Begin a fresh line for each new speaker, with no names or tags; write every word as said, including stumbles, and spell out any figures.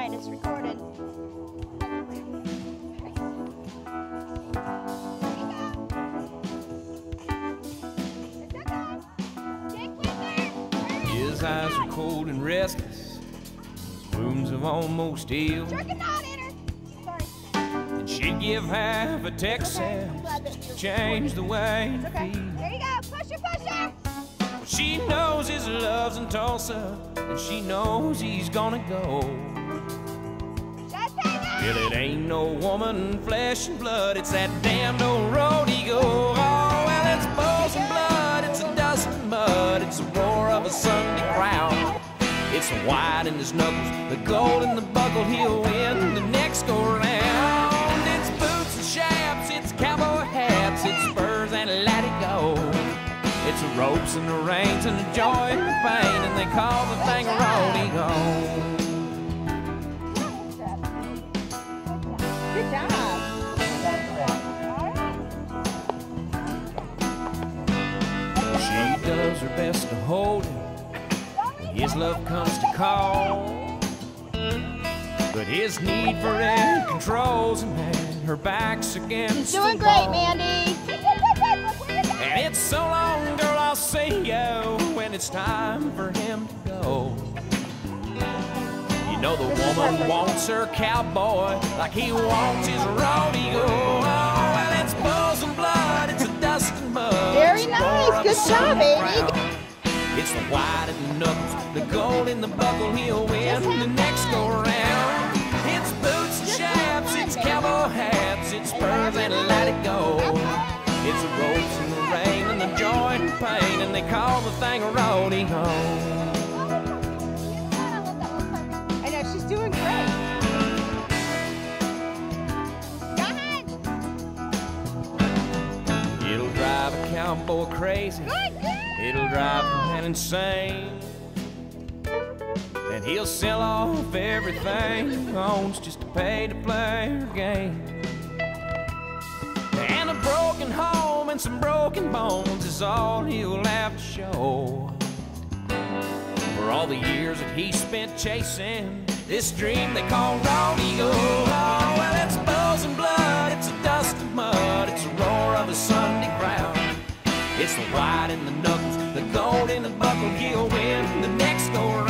fine. It's recorded.
His eyes are cold and restless. His wounds have almost healed. And she'd give half a Texas to change the way he
Okay.
feels.
There you go. Push her, push her.
Well, she knows his love's in Tulsa, and she knows he's gonna go. Well, it ain't no woman, flesh and blood, it's that damned old road he go. Oh, well, it's bulls and blood, it's a dust and mud, it's the roar of a Sunday crowd. It's the white in his knuckles, the gold in the buckle, he'll win the next go round. It's boots and chaps, it's cowboy hats, it's spurs and let it go. It's the ropes and the reins and the joy and the pain, and they call the thing a roadie go.
Good job.
She does her best to hold him when his love comes to call. But his need for it controls him, and her back's against the wall.
Doing great, Mandy.
And it's so long, girl, I'll see you when it's time for him to go. You know the woman wants her cowboy like he wants his rodeo. Oh, well, it's bulls and blood, it's a dust and mud.
Very nice. Good job, baby.
It's the white in the knuckles, the gold in the buckle, he'll win the next go round. It's boots and chaps, it's cowboy hats, it's spurs and let it go. It's the ropes and the rain and the joy and pain, and they call the thing a rodeo.
I know, she's doing great. Go ahead.
It'll drive a cowboy crazy.
Good, good.
It'll drive a man insane. And he'll sell off everything he owns just to pay to play her game. And a broken home and some broken bones is all he'll have to show. For all the years that he spent chasing this dream they call rodeo. Oh, well, it's bulls and blood, it's a dust and mud, it's a roar of a Sunday crowd. It's the white in the knuckles, the gold in the buckle, he'll win the next go round.